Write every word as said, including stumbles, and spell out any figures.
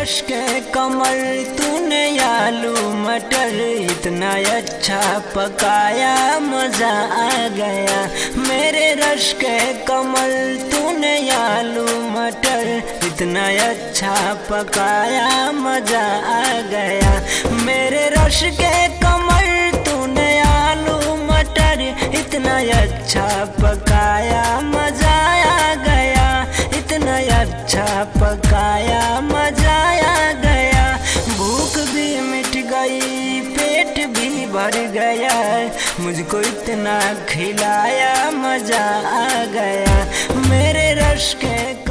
Rush के कमर तूने आलू मटर इतना अच्छा पकाया मजा आ गया। मेरे रश के कमर तूने आलू मटर इतना अच्छा पकाया मजा आ गया। मेरे रश के कमर तूने आलू मटर इतना अच्छा पकाया मजा आ गया। इतना अच्छा पकाया मजा आ गया। भूख भी मिट गई पेट भी भर गया। मुझको इतना खिलाया मजा आ गया। मेरे रश के